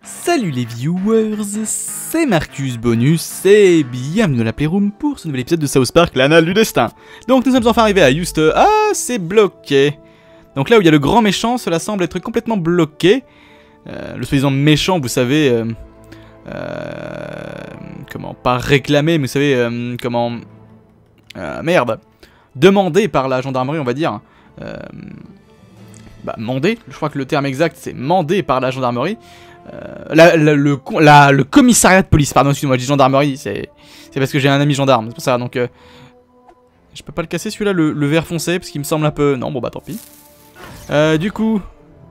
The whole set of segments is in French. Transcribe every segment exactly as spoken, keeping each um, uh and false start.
Salut les viewers, c'est Marcus Bonus et bienvenue dans la Playroom pour ce nouvel épisode de South Park, l'Anal du Destin. Donc nous sommes enfin arrivés à Houston. Ah, c'est bloqué. Donc là où il y a le grand méchant, cela semble être complètement bloqué. Euh, le soi-disant méchant, vous savez... Euh, euh, comment, pas réclamé, mais vous savez, euh, comment... Euh, merde. Demandé par la gendarmerie, on va dire. Euh, bah, mandé, je crois que le terme exact c'est mandé par la gendarmerie. Euh, la, la, le, la, le commissariat de police, pardon, excusez-moi, je dis gendarmerie, c'est parce que j'ai un ami gendarme, c'est pour ça, donc... Euh, je peux pas le casser celui-là, le, le vert foncé, parce qu'il me semble un peu... Non, bon bah tant pis. Euh, du coup...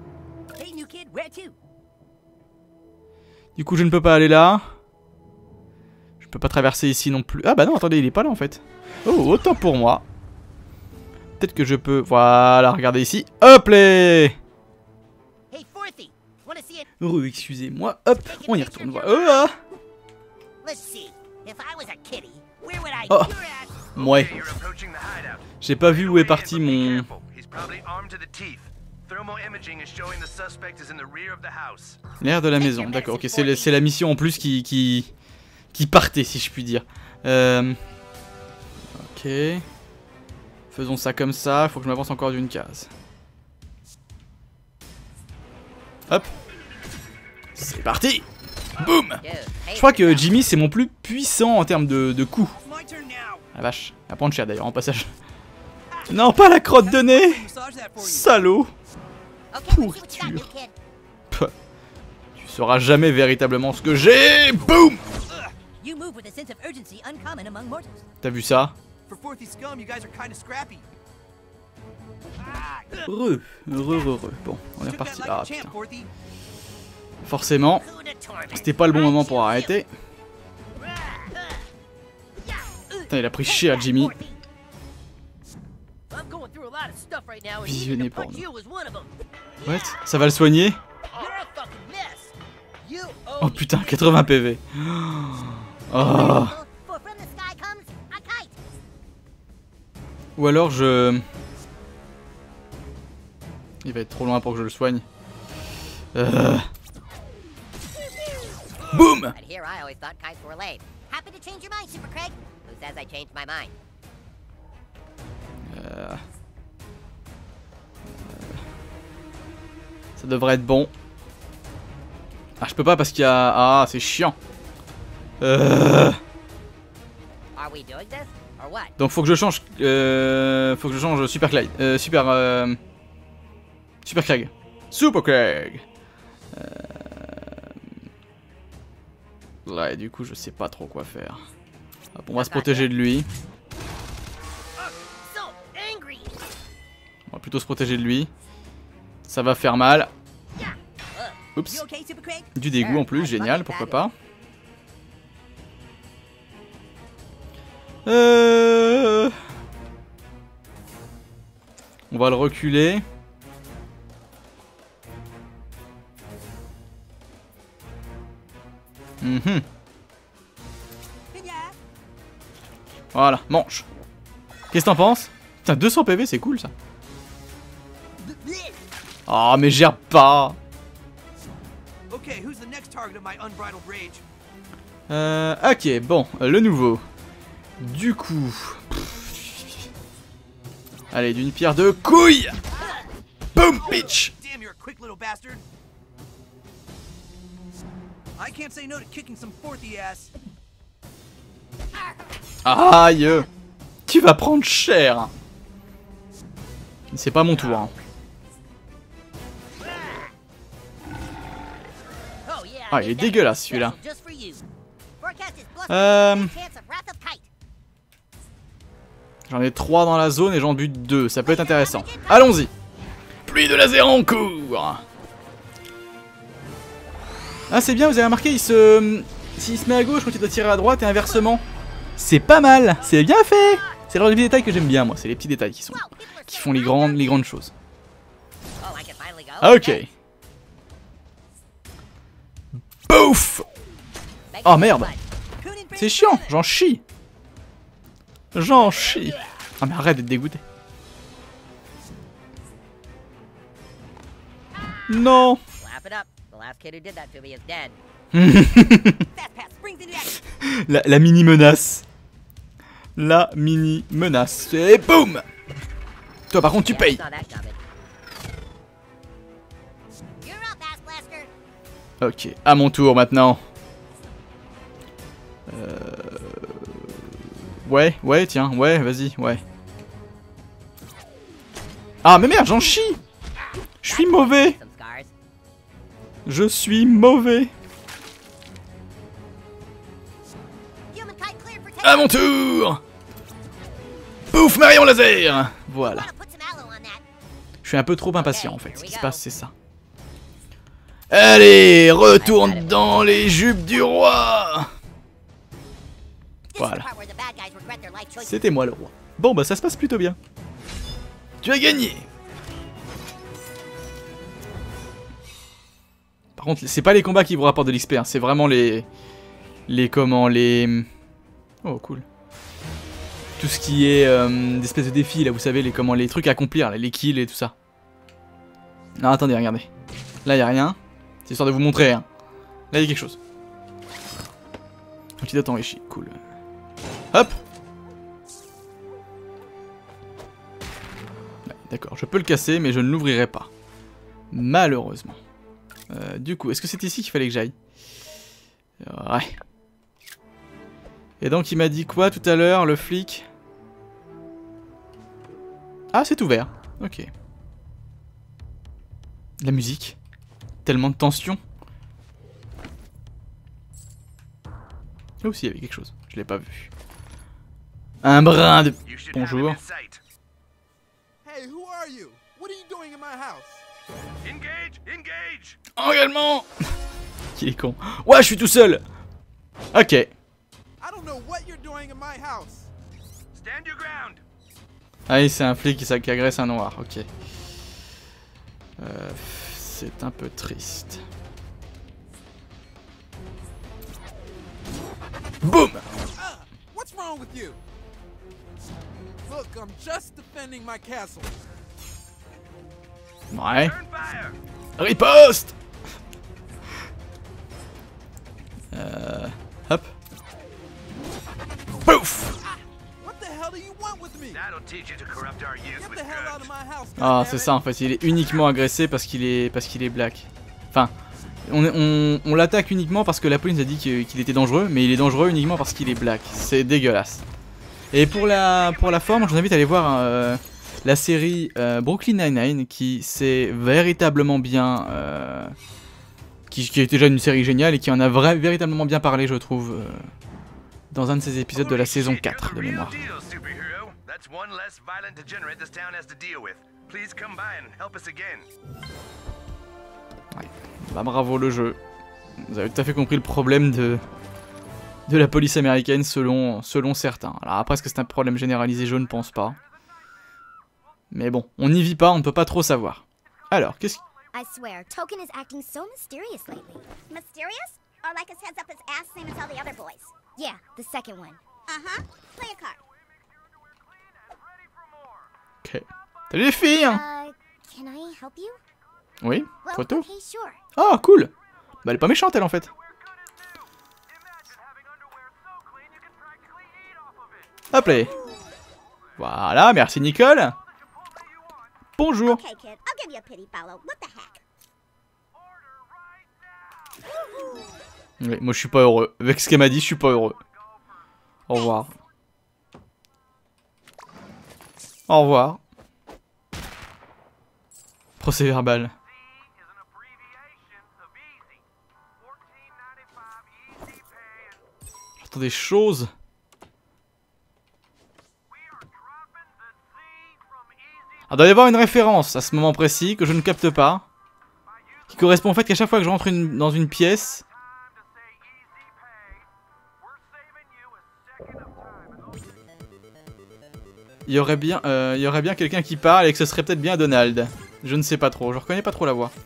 Du coup, je ne peux pas aller là. Je peux pas traverser ici non plus. Ah bah non, attendez, il est pas là en fait. Oh, autant pour moi. Peut-être que je peux... Voilà, regardez ici. Hop là. Heureux, excusez-moi. Hop, on y retourne. Oh, ah. Oh, ouais. J'ai pas vu où est parti mon... L'air de la maison, d'accord, ok, c'est la mission en plus qui, qui, qui partait, si je puis dire. Euh, ok. Faisons ça comme ça, il faut que je m'avance encore d'une case. Hop. C'est parti. Boum. Je crois que Jimmy, c'est mon plus puissant en termes de, de coups. La vache, à prendre cher d'ailleurs, en passage. Non, pas la crotte de nez. Salaud. Pourriture. Tu sauras jamais véritablement ce que j'ai. Boum. T'as vu ça? Heureux, heureux, heureux. Bon, on est reparti. Ah putain. Forcément, c'était pas le bon moment pour arrêter. Putain, il a pris cher à Jimmy. Visionner pour nous. What? Ça va le soigner? Oh putain, quatre-vingts P V. Oh. Ou alors je... Il va être trop loin pour que je le soigne. Euh... Boum. Euh... Ça devrait être bon. Ah, je peux pas parce qu'il y a... Ah, c'est chiant. Euh... Donc faut que je change... Euh... Faut que je change Super Clyde. Euh, super... Euh... Super Craig. Super Craig. Euh... Ouais, du coup, je sais pas trop quoi faire. Hop, on va se protéger de lui. On va plutôt se protéger de lui. Ça va faire mal. Oups. Du dégoût en plus, génial, pourquoi pas. Euh... On va le reculer. Mm-hmm. Voilà, mange. Qu'est-ce que t'en penses? Putain, deux cents P V, c'est cool ça. Oh, mais gère pas. Euh, ok, bon, le nouveau. Du coup... Allez, d'une pierre deux couilles. Boom, bitch. Aïe. Tu vas prendre cher. C'est pas mon tour, hein. Ah, il est dégueulasse celui-là. Euh... J'en ai trois dans la zone et j'en bute deux. Ça peut être intéressant. Allons-y. Pluie de laser en cours. Ah, c'est bien, vous avez remarqué, il se... S'il se met à gauche quand il doit tirer à droite et inversement. C'est pas mal. C'est bien fait. C'est le genre de petits détails que j'aime bien, moi. C'est les petits détails qui sont... qui font les grandes, les grandes choses. Ok. Bouf. Oh merde. C'est chiant, j'en chie. J'en chie. Ah mais arrête d'être dégoûté. Non. la, la mini menace. La mini menace. Et boum! Toi par contre tu payes. Ok, à mon tour maintenant. Euh... Ouais, ouais, tiens, ouais, vas-y, ouais. Ah mais merde, j'en chie! Je suis mauvais! Je suis mauvais! À mon tour! Pouf, Marion laser! Voilà. Je suis un peu trop impatient en fait, ce qui se passe c'est ça. Allez, retourne dans les jupes du roi! Voilà. C'était moi le roi. Bon bah ça se passe plutôt bien. Tu as gagné! Par contre, c'est pas les combats qui vous rapportent de l'X P, hein, c'est vraiment les... Les comment, les... Oh cool. Tout ce qui est euh, des espèces de défis, là vous savez, les comment, les trucs à accomplir, là, les kills et tout ça. Non attendez, regardez. Là y a rien. C'est histoire de vous montrer, hein. Là il y a quelque chose. Antidote enrichi, cool. Hop. D'accord, je peux le casser, mais je ne l'ouvrirai pas. Malheureusement. Euh, du coup, est-ce que c'est ici qu'il fallait que j'aille? Ouais. Et donc il m'a dit quoi tout à l'heure, le flic? Ah, c'est ouvert. Ok. La musique. Tellement de tension. Là aussi il y avait quelque chose. Je l'ai pas vu. Un brin de... Bonjour. Engagement. Qui est con. Ouais, je suis tout seul. Ok. Ah oui, c'est un flic qui, qui agresse un noir. Ok. Euh, c'est un peu triste. Boum. Ouais. Riposte. Euh... Hop. Pouf. Ah, c'est ça en fait, il est uniquement agressé parce qu'il est parce qu'il est black. Enfin, on, on, on l'attaque uniquement parce que la police a dit qu'il qu'il était dangereux, mais il est dangereux uniquement parce qu'il est black. C'est dégueulasse. Et pour la pour la forme, je vous invite à aller voir euh, la série euh, Brooklyn Nine-Nine qui s'est véritablement bien... Euh, qui, qui est déjà une série géniale et qui en a vrai, véritablement bien parlé, je trouve, euh, dans un de ses épisodes de la saison quatre de mémoire. Ouais. Bah bravo le jeu. Vous avez tout à fait compris le problème de, de la police américaine selon, selon certains. Alors après, est-ce que c'est un problème généralisé? Je ne pense pas. Mais bon, on n'y vit pas, on ne peut pas trop savoir. Alors, qu'est-ce que... I swear, Token is acting so mysterious lately. Mysterious? Or like his head's up his ass, same as all the other boys? Yeah, the second one. Uh-huh. Play a card. Ok. Salut les filles! Uh, can I help you? Oui, Well, photo. okay, sure. Oh, cool! Bah elle est pas méchante elle en fait. Hop là. Voilà, merci Nicole. Bonjour. Okay, kid, I'll give you a pity follow. What the heck? Oui, moi je suis pas heureux. Avec ce qu'elle m'a dit, je suis pas heureux. Au revoir. Au revoir. Procès verbal. J'entends des choses. Alors, il doit y avoir une référence à ce moment précis que je ne capte pas. Qui correspond au fait qu'à chaque fois que je rentre une, dans une pièce... Il y aurait bien, euh, il y aurait bien quelqu'un qui parle et que ce serait peut-être bien Donald. Je ne sais pas trop, je reconnais pas trop la voix.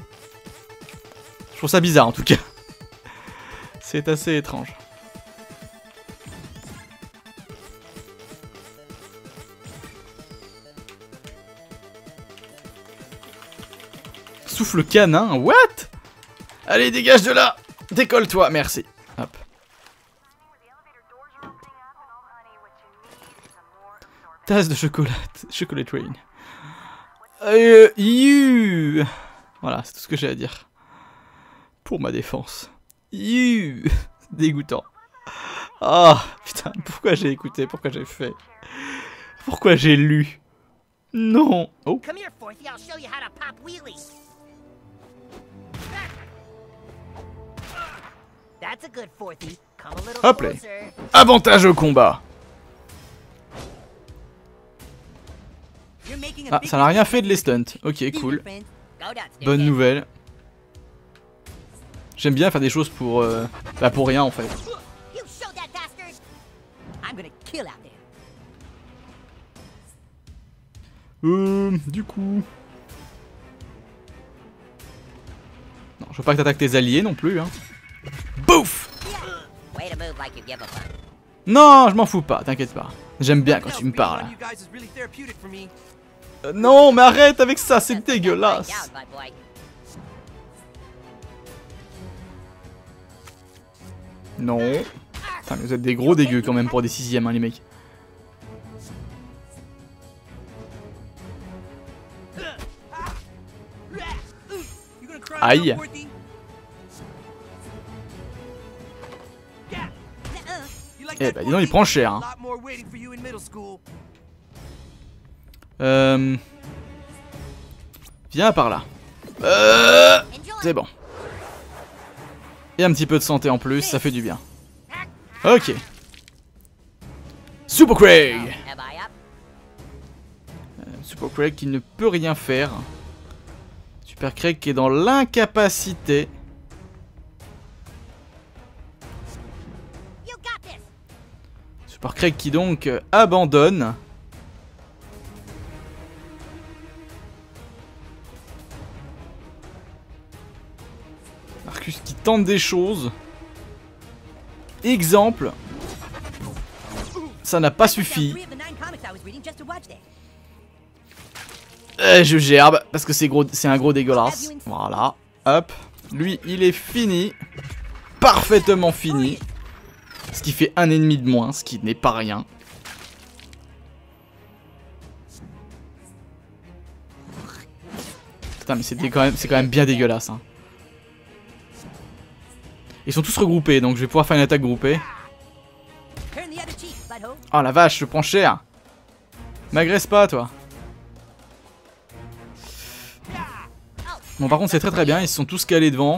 Je trouve ça bizarre en tout cas. C'est assez étrange. Souffle canin, what? Allez, dégage de là. Décolle-toi, merci. Hop. Tasse de chocolat. Chocolate rain. Euh, you. Voilà, c'est tout ce que j'ai à dire. Pour ma défense. You. Dégoûtant. Ah, oh, putain, pourquoi j'ai écouté? Pourquoi j'ai fait? Pourquoi j'ai lu? Non. Oh. Hop là. Avantage au combat. Ah, ça n'a rien fait de les stunts. Ok, cool. Bonne nouvelle. J'aime bien faire des choses pour... Euh, bah pour rien en fait. Euh, du coup... Non, je veux pas que t'attaques tes alliés non plus, hein. Bouf! Non, je m'en fous pas, t'inquiète pas. J'aime bien quand tu me parles. Euh, non, mais arrête avec ça, c'est dégueulasse. Non. Putain, mais vous êtes des gros dégueux quand même pour des sixièmes, hein, les mecs. Aïe. Eh bah dis donc, il prend cher. Hein. Euh... Viens par là. Euh... C'est bon. Et un petit peu de santé en plus, ça fait du bien. Ok. Super Craig. euh, Super Craig qui ne peut rien faire. Super Craig qui est dans l'incapacité. Super Craig qui donc euh, abandonne. Marcus qui tente des choses. Exemple. Ça n'a pas suffi. Euh, je gerbe parce que c'est gros, c'est un gros dégueulasse. Voilà. Hop. Lui, il est fini. Parfaitement fini. Ce qui fait un ennemi de moins, ce qui n'est pas rien. Putain, mais c'était quand même, c'est quand même bien dégueulasse. Hein. Ils sont tous regroupés, donc je vais pouvoir faire une attaque groupée. Oh la vache, je prends cher. M'agresse pas, toi. Bon, par contre, c'est très très bien. Ils se sont tous calés devant.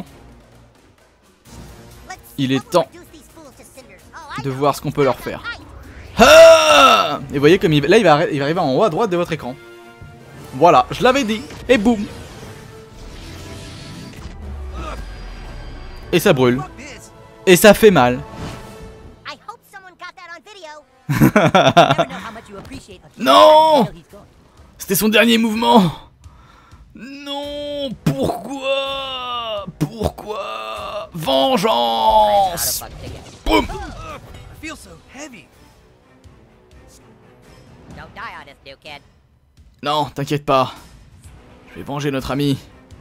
Il est temps de voir ce qu'on peut leur faire. Ah! Et vous voyez comme il... là il va, il va arriver en haut à droite de votre écran. Voilà, je l'avais dit. Et boum. Et ça brûle. Et ça fait mal. Non! C'était son dernier mouvement. Non! Pourquoi? Pourquoi? Vengeance! Boum! Non, t'inquiète pas. Je vais venger notre ami.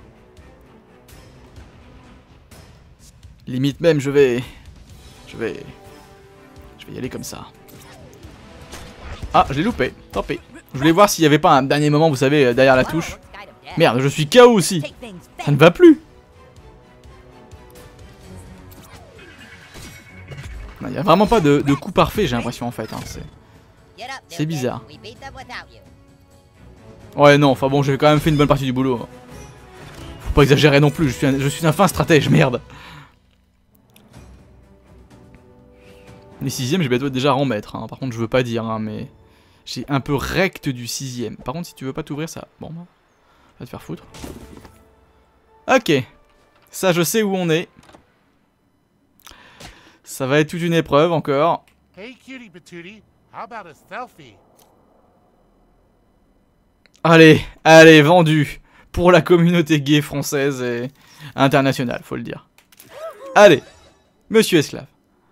Limite même, je vais... Je vais... Je vais y aller comme ça. Ah, je l'ai loupé. Tant pis. Je voulais voir s'il n'y avait pas un dernier moment, vous savez, derrière la touche. Merde, je suis K O aussi. Ça ne va plus. Il n'y a vraiment pas de, de coup parfait, j'ai l'impression, en fait. Hein. C'est bizarre. Ouais, non, enfin bon, j'ai quand même fait une bonne partie du boulot. Faut pas exagérer non plus, je suis un, je suis un fin stratège, merde. Les sixièmes, je vais déjà en mettre. Hein. Par contre, je veux pas dire, hein, mais... J'ai un peu recte du sixième. Par contre, si tu veux pas t'ouvrir ça... Bon, bah... Va te faire foutre. Ok. Ça, je sais où on est. Ça va être toute une épreuve, encore. Hey, cutie patootie. How about a selfie? Allez, allez, vendu. Pour la communauté gay française et internationale, faut le dire. Allez, monsieur esclave.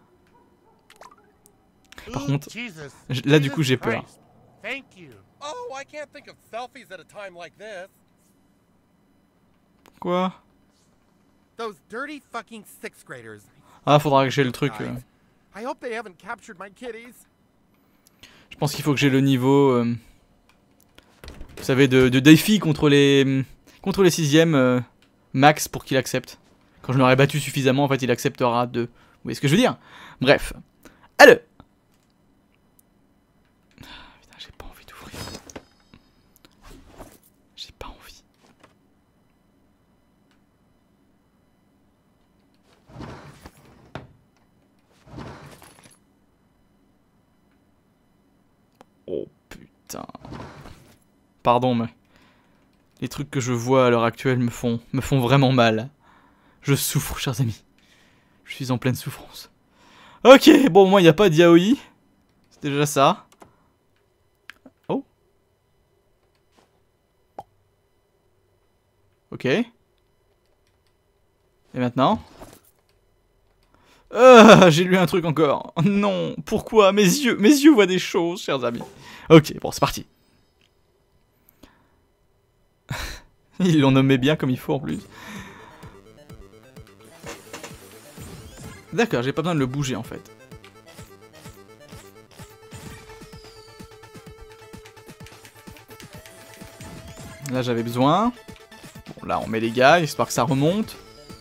Par contre, là du coup j'ai peur. Quoi? Those dirty fucking sixth graders. Ah, faudra que j'ai le truc. Euh... I hope they haven't captured my kitties. Je pense qu'il faut que j'ai le niveau, euh... vous savez, de, de défi contre les contre les sixièmes euh, max pour qu'il accepte. Quand je l'aurai battu suffisamment, en fait, il acceptera de... Vous voyez ce que je veux dire? Bref. Allez. Putain, j'ai pas envie d'ouvrir. J'ai pas envie. Oh putain. Pardon, mais les trucs que je vois à l'heure actuelle me font, me font vraiment mal. Je souffre, chers amis. Je suis en pleine souffrance. Ok, bon, moi, il n'y a pas de yaoi. C'est déjà ça. Oh. Ok. Et maintenant ah, j'ai lu un truc encore. Non, pourquoi? Mes yeux, mes yeux voient des choses, chers amis. Ok, bon, c'est parti. Ils l'ont nommé bien comme il faut en plus. D'accord, j'ai pas besoin de le bouger en fait. Là j'avais besoin. Bon, là on met les gars, j'espère que ça remonte.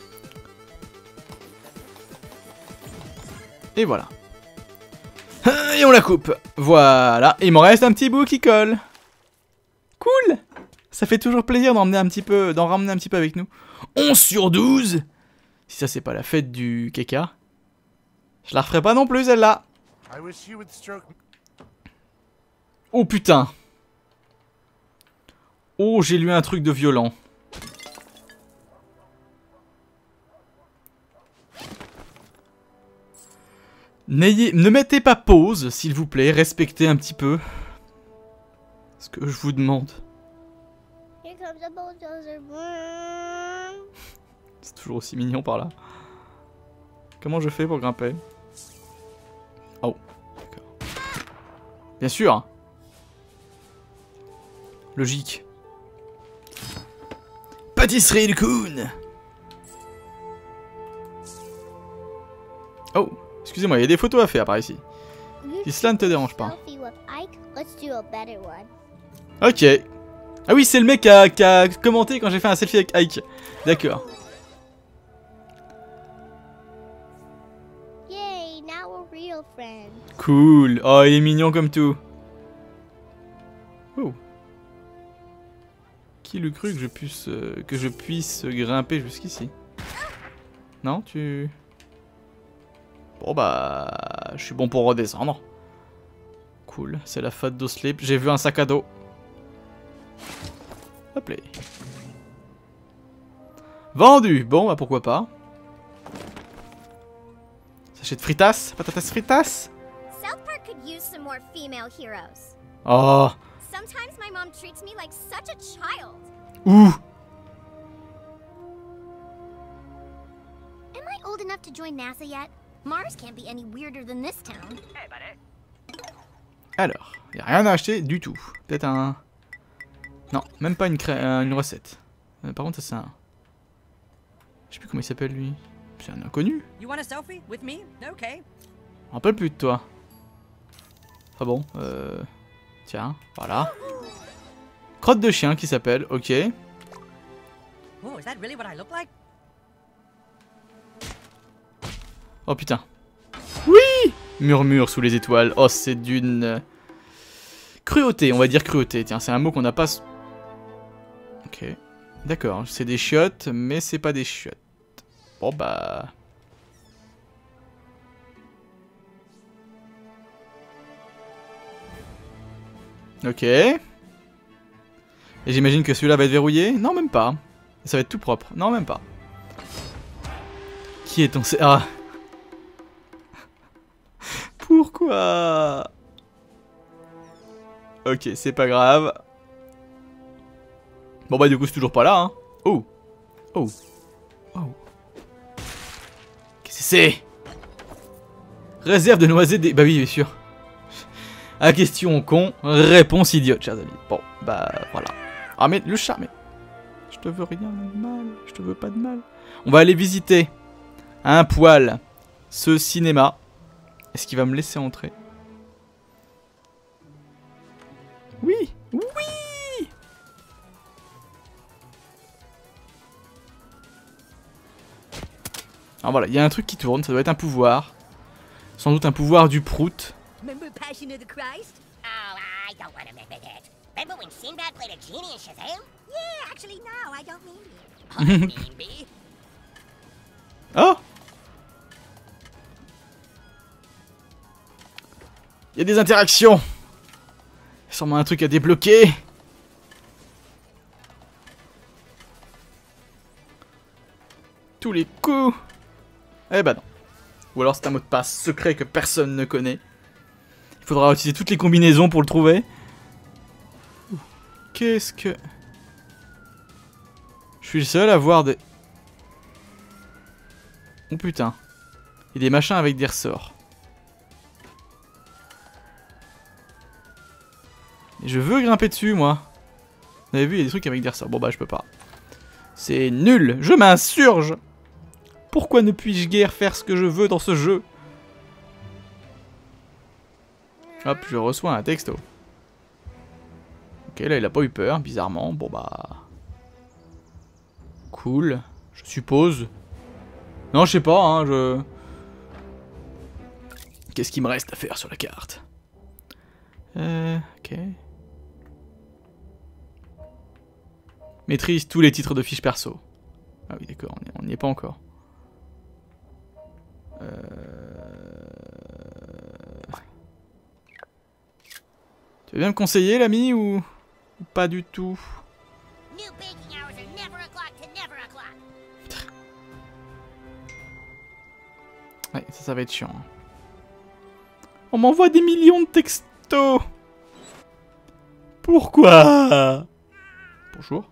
Et voilà. Et on la coupe. Voilà, il m'en reste un petit bout qui colle. Cool. Ça fait toujours plaisir d'en ramener un petit peu, d'en ramener un petit peu avec nous. onze sur douze. Si ça c'est pas la fête du Keka. Je la referai pas non plus celle-là. Oh putain. Oh, j'ai lu un truc de violent. N'ayez, ne mettez pas pause, s'il vous plaît. Respectez un petit peu ce que je vous demande. C'est toujours aussi mignon par là. Comment je fais pour grimper? Oh, d'accord. Bien sûr. Logique. Pâtisserie de Coon. Oh, excusez-moi, il y a des photos à faire par ici. Si cela ne te dérange pas. Ok. Ah oui, c'est le mec qui a, qui a commenté quand j'ai fait un selfie avec Ike. D'accord. Cool. Oh, il est mignon comme tout. Oh. Qui l'eût cru que je puisse, euh, que je puisse grimper jusqu'ici? Non, tu... Bon bah... Je suis bon pour redescendre. Cool, c'est la fête d'Oslip. J'ai vu un sac à dos. Hop là. Vendu. Bon bah pourquoi pas. Sachet de fritas. Patatas fritas. South Park could use some more female heroes. Oh. Sometimes my mom treats me like such a child. Ouh. Am I old enough to join NASA yet? Mars can't be any weirder than this town. Alors, y a rien à acheter du tout. Peut-être un... Non, même pas une, cré... euh, une recette. Euh, par contre, ça c'est un... Je sais plus comment il s'appelle lui. C'est un inconnu. You want a selfie with me? Okay. Je me rappelle plus de toi. Ah bon, euh... Tiens, voilà. Crotte de chien qui s'appelle, ok. Oh, is that really what I look like? Oh putain. Oui! Murmure sous les étoiles. Oh, c'est d'une... cruauté, on va dire cruauté. Tiens, c'est un mot qu'on n'a pas... Ok. D'accord, c'est des chiottes, mais c'est pas des chiottes. Bon bah... Ok. Et j'imagine que celui-là va être verrouillé? Non, même pas. Ça va être tout propre. Non, même pas. Qui est ton... Ah. Pourquoi? Ok, c'est pas grave. Bon bah du coup c'est toujours pas là, hein. Oh. Oh. Oh. Qu'est-ce que c'est? Réserve de noisettes des... Bah oui, bien sûr. À question con, réponse idiote, chers amis. Bon, bah voilà. Ah mais le chat, mais... Je te veux rien de mal, je te veux pas de mal. On va aller visiter un poil ce cinéma. Est-ce qu'il va me laisser entrer? Oui, oui. Alors voilà, il y a un truc qui tourne, ça doit être un pouvoir. Sans doute un pouvoir du prout. Remember Passion of the Christ? Oh, I don't want to admit it. Remember when Sinbad played a genie in Shazam? Yeah, actually, no, I don't mean to. Oh, mean bee. Oh! Il y a des interactions. Il y a sûrement un truc à débloquer. Tous les coups. Eh ben non. Ou alors c'est un mot de passe secret que personne ne connaît. Il faudra utiliser toutes les combinaisons pour le trouver. Qu'est-ce que... Je suis le seul à voir des... Oh putain. Il y a des machins avec des ressorts. Et je veux grimper dessus, moi. Vous avez vu, il y a des trucs avec des ressorts. Bon bah je peux pas. C'est nul. Je m'insurge. Pourquoi ne puis-je guère faire ce que je veux dans ce jeu? Hop, je reçois un texto. Ok, là il a pas eu peur, bizarrement. Bon bah... Cool, je suppose. Non, je sais pas, hein, je... Qu'est-ce qu'il me reste à faire sur la carte? Euh... Ok. Maîtrise tous les titres de fiches perso. Ah oui, d'accord, on n'y est pas encore. Euh... Tu veux bien me conseiller, l'ami, ou... ou pas du tout? New baking hours are never o'clock to never o'clock. Ouais, ça, ça va être chiant. On m'envoie des millions de textos. Pourquoi? Bonjour.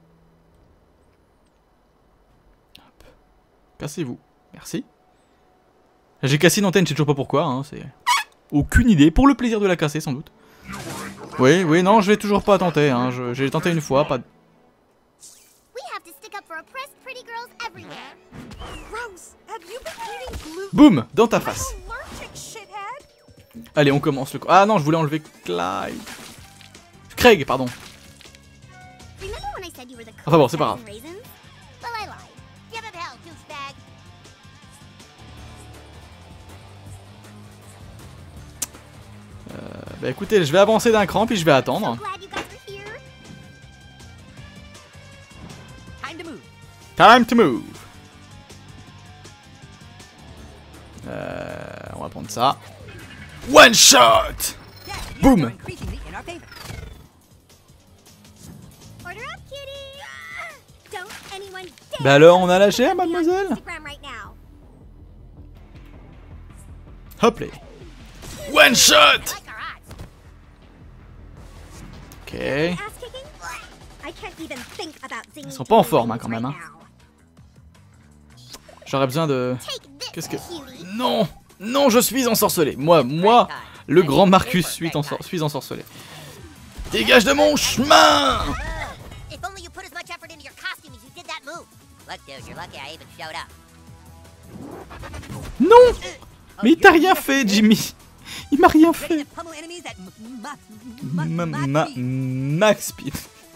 Hop. Cassez-vous. Merci. J'ai cassé une antenne, je sais toujours pas pourquoi. Hein, c'est aucune idée. Pour le plaisir de la casser, sans doute. Oui, oui, non, je vais toujours pas tenter. Hein. J'ai tenté une fois, pas de... We have to stick up for oppressed pretty girls everywhere. Gross. Have you been eating gluten? Boum, dans ta face. Allergic shithead. Allez, on commence le... Ah non, je voulais enlever Clyde. Craig, pardon. Remember when I said you were the Enfin bon, c'est pas grave. coolest raisins? Well, I lied. Give him hell, douchebag. Euh, bah écoutez, je vais avancer d'un cran, puis je vais attendre. So glad you guys were here. Time to move. Time to move. Euh, on va prendre ça. One shot. Yeah, the Boom. odds are increasingly in our favor. Order up, kitty. Don't anyone dare. Bah alors, on a lâché, Be on mademoiselle? Instagram right now. Hop là. One shot. I like our odds. Ok. Ass kicking? I can't even think about zinging Ils sont pas en to forme, hein, wings quand même, right hein. now. J'aurais besoin de... Take this, Qu'est-ce que... cutie. Non. Non, je suis ensorcelé. Moi, moi, le grand Marcus, suis, ensor... suis ensorcelé. Dégage de mon chemin. If only you put as much effort into your costume as you did that move. Look, dude, you're lucky I even showed up. Non. Mais il t'a rien fait, Jimmy. Il m'a rien Ready fait. to pummel enemies at m- ma- Ma, ma- ma, max speed. max speed.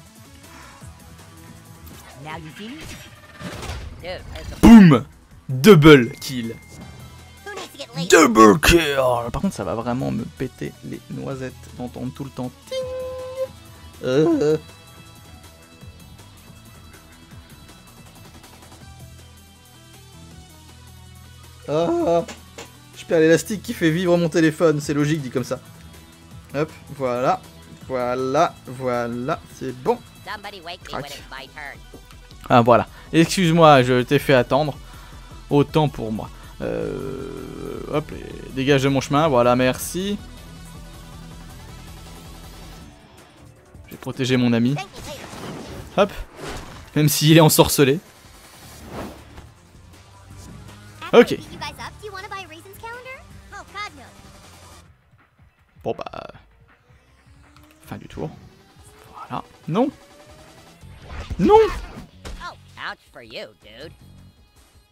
Now you see me? Dude, there's a... Boom. Double kill. Who needs to get late? Double kill. Par contre, ça va vraiment me péter les noisettes d'entendre tout le temps. Ting. Euh. Ah. Je perds l'élastique qui fait vivre mon téléphone. C'est logique dit comme ça. Hop, voilà. Voilà, voilà. C'est bon. Somebody wake me Crac. when it's my turn. Ah voilà. Excuse-moi, je t'ai fait attendre. Autant pour moi. Euh, hop, et dégage de mon chemin. Voilà, merci. Je vais protéger mon ami. Thank you later. Hop. Même s'il est ensorcelé. After Ok. I beat you guys up, do you want to buy a raisins calendar? Oh, God, no. Bon bah... Fin du tour. Voilà. Non. Non. Oh, ouch for you, dude.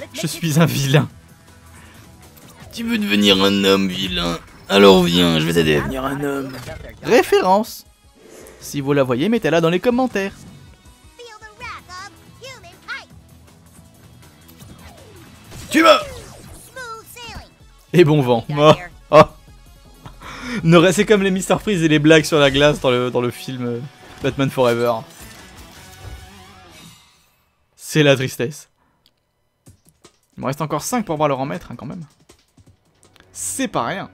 Je suis un vilain. Tu veux devenir un homme vilain? Alors viens, je vais t'aider à devenir un homme. Référence. Si vous la voyez, mettez-la dans les commentaires. Feel the wrath of humankind. Tu vas. Smooth sailing. Et bon vent. Oh. Oh. Ne restez comme les mister Freeze et les blagues sur la glace dans le, dans le film euh, Batman Forever. C'est la tristesse. Il me reste encore cinq pour voir le rang maître hein, quand même. C'est pas rien.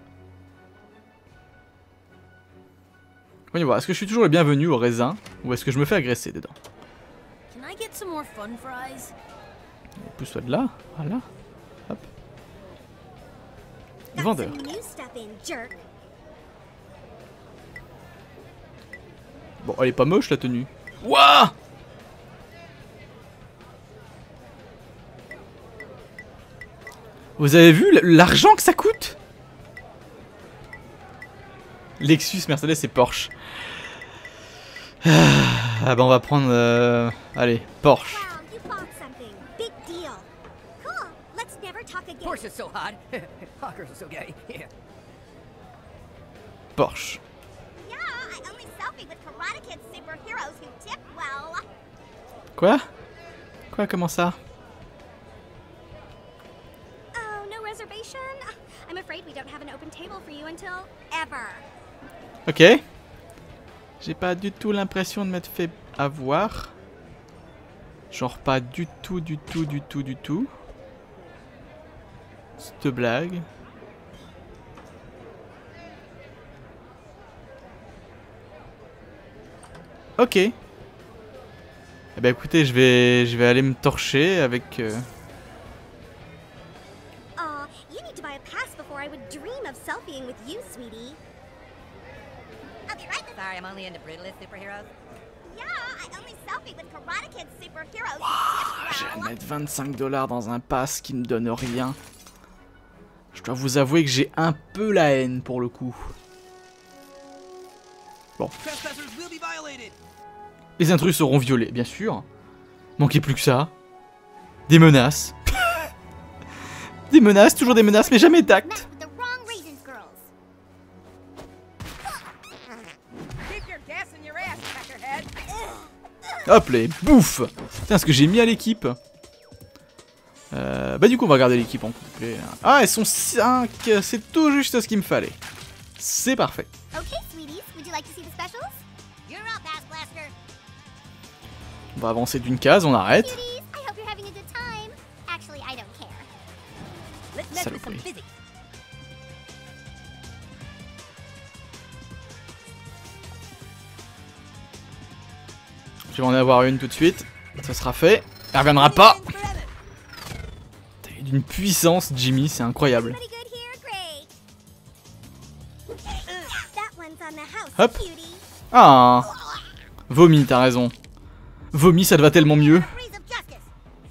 Voyons voir, est-ce que je suis toujours le bienvenu au raisin ou est-ce que je me fais agresser dedans? Can I get some more fun fries? Pousse-toi de là, voilà. Hop. Got Vendeur. some new stuff in, jerk. Bon, elle est pas moche la tenue. Wouah! Vous avez vu l'argent que ça coûte? Lexus, Mercedes et Porsche. Ah bah on va prendre... Euh... Allez, Porsche. Wow, you bought something. Big deal. Cool. Let's never talk again. Porsche is so hot. Hawkers are so gay. Yeah. Porsche. Yeah, I only selfie with Karate Kid superheroes who tip well. Quoi? Quoi, comment ça? Oh, no reservation? I'm afraid we don't have an open table for you until ever. Ok. J'ai pas du tout l'impression de m'être fait avoir. Genre pas du tout, du tout, du tout, du tout. Cette blague. Ok. Eh ben écoutez, je vais, je vais aller me torcher avec... Euh... Aw, you need to buy a pass before I would dream of selfieing with you, sweetie. I'll be right with Sorry, I'm only into brutalist superheroes. Yeah, I only selfie with Karate Kid superheroes who Ah, tip je vais well. mettre vingt-cinq dollars dans un pass qui me donne rien. Je dois vous avouer que j'ai un peu la haine pour le coup. Bon. Les intrus seront violés, bien sûr. Manquez plus que ça. Des menaces. Des menaces, toujours des menaces, mais jamais d'actes. Met with the wrong reasons, girls. Keep your gas in your ass, peckerhead. Hop les bouffe. Putain, ce que j'ai mis à l'équipe. Euh, bah du coup on va regarder l'équipe en complet. Ah, elles sont cinq, c'est tout juste ce qu'il me fallait. C'est parfait. Okay, sweeties, would you like to see the specials? You're up, Ass Blaster. On va avancer d'une case, on arrête. Cuties, I hope you're having a good time. Actually, I don't care. Let's mess with some Saloperie. physics. Je vais en avoir une tout de suite. Ça sera fait. Elle reviendra pas. T'as d'une puissance, Jimmy, c'est incroyable. Pretty good here, great. That one's on the house, Hop. cutie. Ah. Vomi, t'as raison. Vomi, ça te va tellement mieux. Breeze of justice.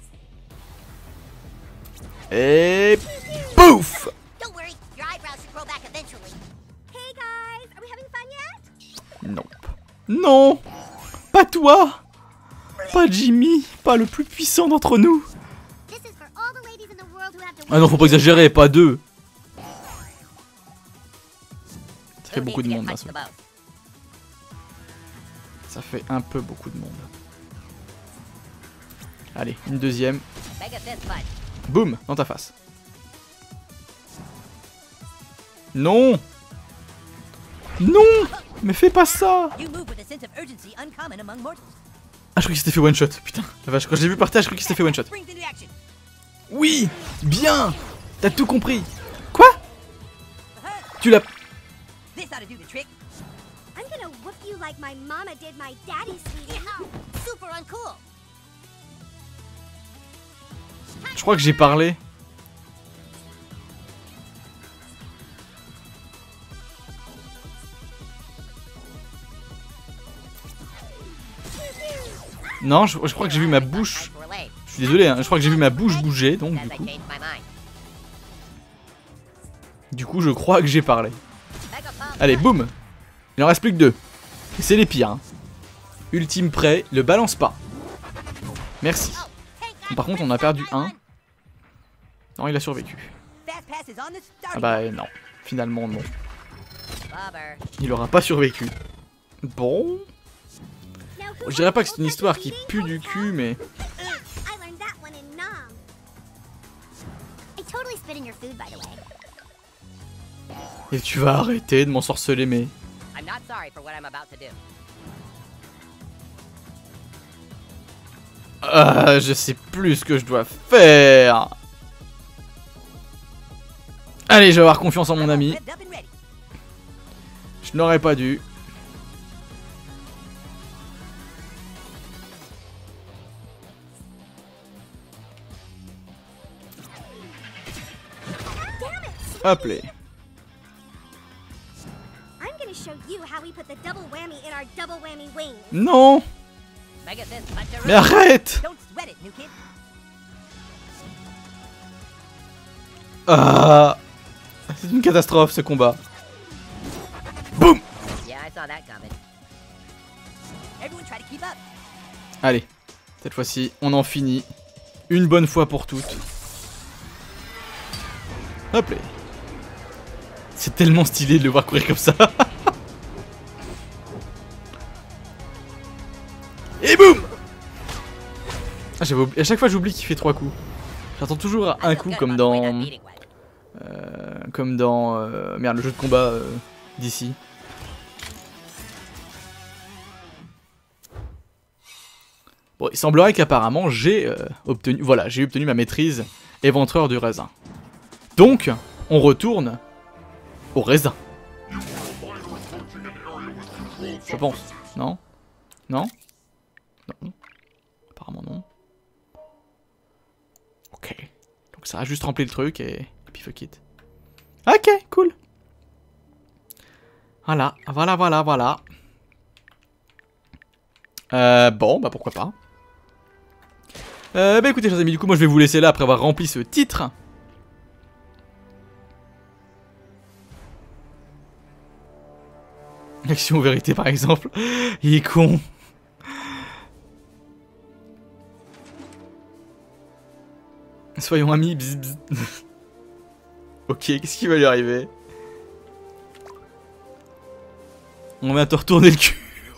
Et... Pouf. Don't worry, your eyebrows should grow back eventually. Hey guys, are we having fun yet? Nope. Non. Pas toi. Pas Jimmy. Pas le plus puissant d'entre nous. This is for all the ladies in the world who have to Ah non, faut pas exagérer, pas deux. Ça fait Who beaucoup needs de to monde get là. punched Ça. the most? Ça fait un peu beaucoup de monde. Allez, une deuxième. Mega fist punch. Boum, dans ta face. Non. Non. Mais fais pas ça. You move with a sense of urgency uncommon among mortals. Ah, je crois qu'il s'était fait one shot. Putain, la vache, quand je l'ai vu par terre, je crois qu'il s'était fait one shot. Springs into action. Oui, bien. T'as tout compris. Quoi? Tu l'as... This ought to do the trick. I'm gonna whoop you like my mama did my daddy, sweetie. Super uncool. Je crois que j'ai parlé. Non, je, je crois que j'ai vu ma bouche. Je suis désolé, hein, je crois que j'ai vu ma bouche bouger, donc du coup. Du coup, je crois que j'ai parlé. Allez, boum. Il en reste plus que deux. Et c'est les pires. Hein. Ultime prêt, le balance pas. Merci. Par contre, on a perdu un. Non, il a survécu. Fast pass is on the Ah starting bah line. non. Finalement non. Bobber. Il aura pas survécu. Bon. Now, who Je dirais pas que wants c'est une to histoire start qui eating pue du hotel? cul, mais... I learned that one in Nom. I totally spit in your food, by the way. Et tu vas arrêter de m'ensorceler, mais... I'm not sorry for what I'm about to do. Ah, je sais plus ce que je dois faire. Allez, je vais avoir confiance en mon ami. Revved up and ready. Je n'aurais pas dû. Hop là. I'm gonna show you how we put the double whammy in our double whammy wings. Non. Mega says punch a Mais room. arrête. Don't sweat it, new kid. Ah. C'est une catastrophe ce combat. Boum. Yeah, I saw that coming. Everyone try to keep up. Allez. Cette fois-ci, on en finit. Une bonne fois pour toutes. Hop là. C'est tellement stylé de le voir courir comme ça. Et boum. Ah, j'avais oublié- à chaque fois j'oublie qu'il fait trois coups. J'attends toujours à un I feel coup good comme about the way dans... that meeting went. Euh, comme dans... euh, merde, le jeu de combat euh, d'ici. Bon, il semblerait qu'apparemment j'ai euh, obtenu... Voilà, j'ai obtenu ma maîtrise éventreur du raisin. Donc, on retourne au raisin. Je pense. Non? Non? Non. Apparemment non. Ok. Donc ça a juste rempli le truc et, et puis fuck it. Ok, cool. Voilà, voilà, voilà, voilà. Euh, bon, bah pourquoi pas. Euh, bah écoutez, chers amis, du coup, moi je vais vous laisser là après avoir rempli ce titre. Action ou vérité, par exemple. Il est con. Soyons amis, bzz, bzz. Ok, qu'est-ce qui va lui arriver? On va te retourner le cul.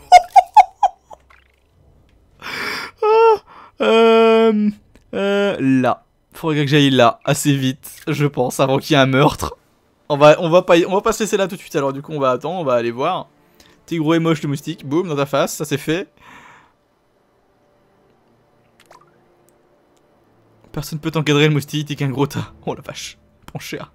Ah, euh, euh, là. Faudrait que j'aille là, assez vite, je pense, avant qu'il y ait un meurtre. On va, on va pas, y- on va pas se laisser là tout de suite. Alors du coup, on va attendre, on va aller voir. T'es gros et moche le moustique, boum, dans ta face, ça c'est fait. Personne peut t'encadrer le moustique, t'es qu'un gros tas. Oh la vache, prends cher.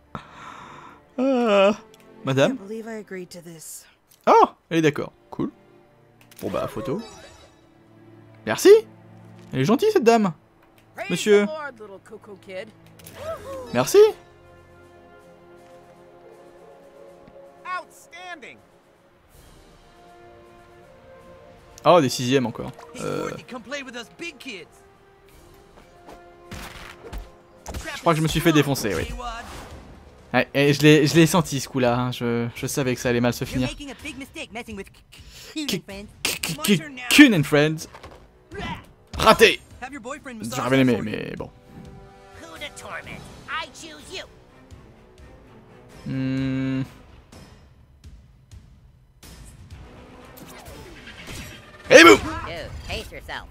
Ah, madame. Can't believe I agreed to this. Oh, elle est d'accord, cool. Bon bah, photo. Merci. Elle est gentille cette dame. Praise Monsieur. the Lord, little cuckoo kid. Merci. Outstanding! Oh, des sixièmes encore. Hey, Euh, Morty, come play with us big kids. je crois que je me suis fait défoncer, oui. Ouais, et je l'ai je l'ai senti ce coup-là, hein. je, je savais que ça allait mal se You're finir. making a big mistake messing with Kuhn Ki- and friends. K- K- Kuhn and Friends. Raté. Have your boyfriend massage J'aurais bien that aimé, for you. mais bon. Who to torment? I choose you. Hmm. Et boum. Dude, pace yourself.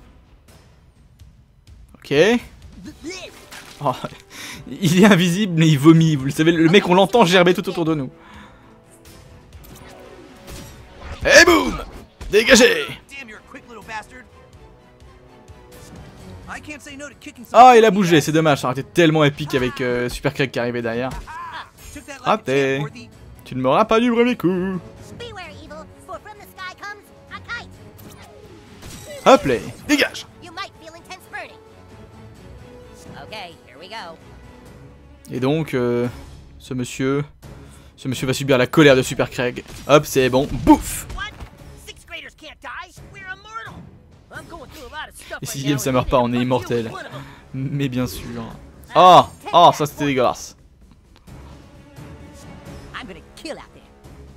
Ok. Oh, il est invisible mais il vomit, vous le savez, le mec on l'entend gerber tout autour de nous. Et boum. Dégagez. Damn, you're a quick little bastard. I can't say no to kicking some Ah, il a funny bougé, ass. c'est dommage, ça aurait été tellement épique avec euh, Super Craig qui arrivait derrière. Took that like a Raté. champ, Morty. Tu ne m'auras pas du premier coup. Beware, evil, for from the sky comes a kite. Hop là, dégage. You might feel intense burning. Okay, here we go. Et donc, euh, ce monsieur, ce monsieur va subir la colère de Super Craig. Hop, c'est bon, bouffe. What? Sixth graders can't die. We're immortal. I'm going through a lot of stuff Les right sixièmes, now, ça and meurt pas, on est you immortel. was one of them. Mais bien sûr. Oh, oh, ça c'était dégueulasse. I'm gonna kill out there.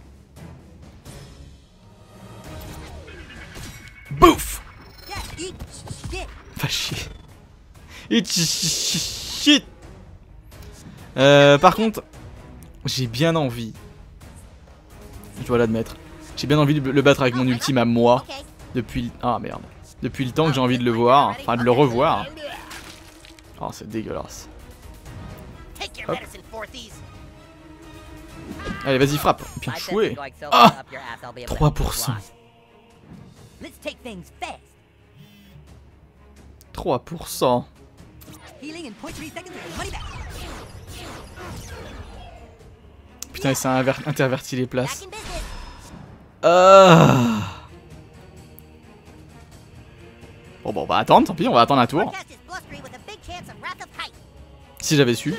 Bouffe. Yeah, eat shit. Pas chier. Et shit. Euh, par contre, j'ai bien envie. Je dois l'admettre. J'ai bien envie de le battre avec mon ultime à moi. Okay. Depuis... Ah merde. Depuis le temps que j'ai envie de le voir. Enfin, de le revoir. Oh, c'est dégueulasse. Take your Hop. medicine, Fourthies. Allez, vas-y, frappe. Bien I bet joué. you're going so Ah, far up your ass, I'll be able to trois pour cent. Let's take things fast. trois pour cent. Healing in point three seconds and money back. Putain, ça a inver- interverti les Back places. in business. Ah. Bon, bon, on va attendre, tant pis, on va attendre un tour. Forecast is blustery with a big chance of Wrath of Kite. Si j'avais su.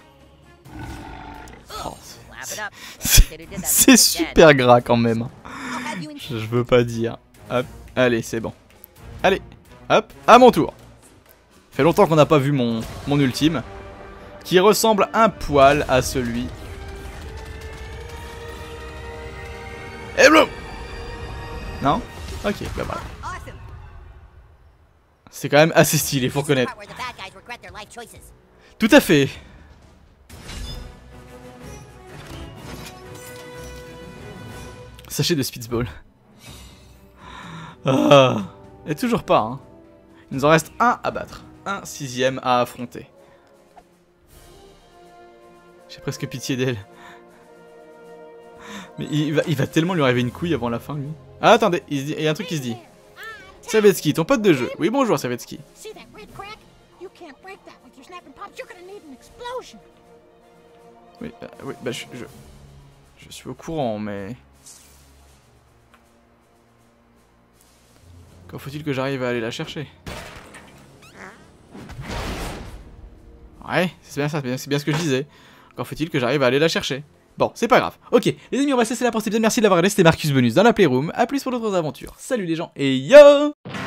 Oh, Slap c'est- it up. c'est- Kid who did that c'est dead. super gras quand même. I'll have you in Je je veux pas dire. Hop, allez, c'est bon. Allez, hop, à mon tour. Fait longtemps qu'on n'a pas vu mon, mon ultime. Qui ressemble un poil à celui. Et bleu. Non? Ok, bah voilà. Awesome. C'est quand même assez stylé, faut This is the reconnaître. part where the bad guys regret their life choices. Tout à fait. Sachet de Spitzball. Ah. Et toujours pas, hein. Il nous en reste un à battre. Un sixième à affronter. J'ai presque pitié d'elle. Mais il va, il va tellement lui arriver une couille avant la fin, lui. Ah, attendez, il, se dit- il y a un truc qui se dit. Savetsky, ton pote de jeu. Oui, bonjour, Savetsky. See that red crack? You can't break that with your snapping pops. You're gonna need an explosion. Oui, bah, oui, bah je, je, je suis au courant, mais... Quand faut-il que j'arrive à aller la chercher? Ouais, c'est bien ça, c'est bien, c'est bien ce que je disais. Quand faut-il que j'arrive à aller la chercher? Bon, c'est pas grave. Ok, les amis, on va se laisser là pour cet épisode. Merci de l'avoir regardé, c'était Marcus Bonus dans la Playroom. A plus pour d'autres aventures. Salut les gens, et yo!